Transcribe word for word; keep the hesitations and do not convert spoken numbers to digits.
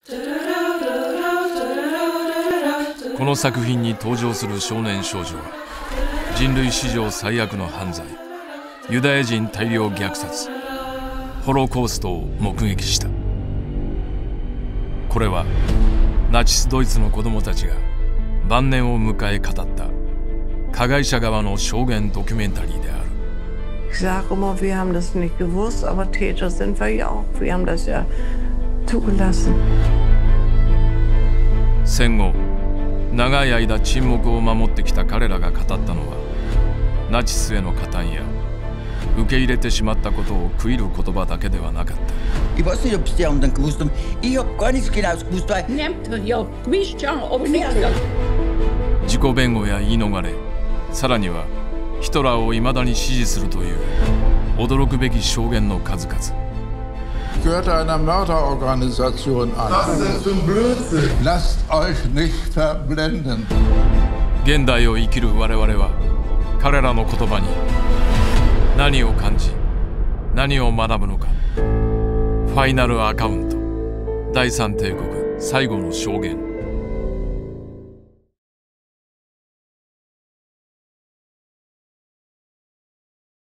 この作品に登場する少年少女は人類史上最悪の犯罪、ユダヤ人大量虐殺、ホロコーストを目撃した。これはナチスドイツの子供たちが晩年を迎え語った加害者側の証言ドキュメンタリーである。 Ich sage immer, wir haben das nicht gewusst, aber Täter sind wir ja auch. Wir haben das ja zugelassen. 戦後、長い間沈黙を守ってきた彼らが語ったのは、ナチスへの加担や受け入れてしまったことを悔いる言葉だけではなかった。 Ich weiß nicht, ob es die anderen gewusst haben. Ich habe gar nichts genau gewusst, weil... Ja, gewusst schon, aber nicht. 自己弁護や言い逃れ、さらにはヒトラーを未だに支持するという驚くべき証言の数々。 Ich gehörte einer Mörderorganisation an. Was ist das für ein Blödsinn? Lasst euch nicht verblenden. 現代を生きる我々は彼らの言葉に何を感じ、何を学ぶのか。ファイナルアカウント、第三帝国最後の証言。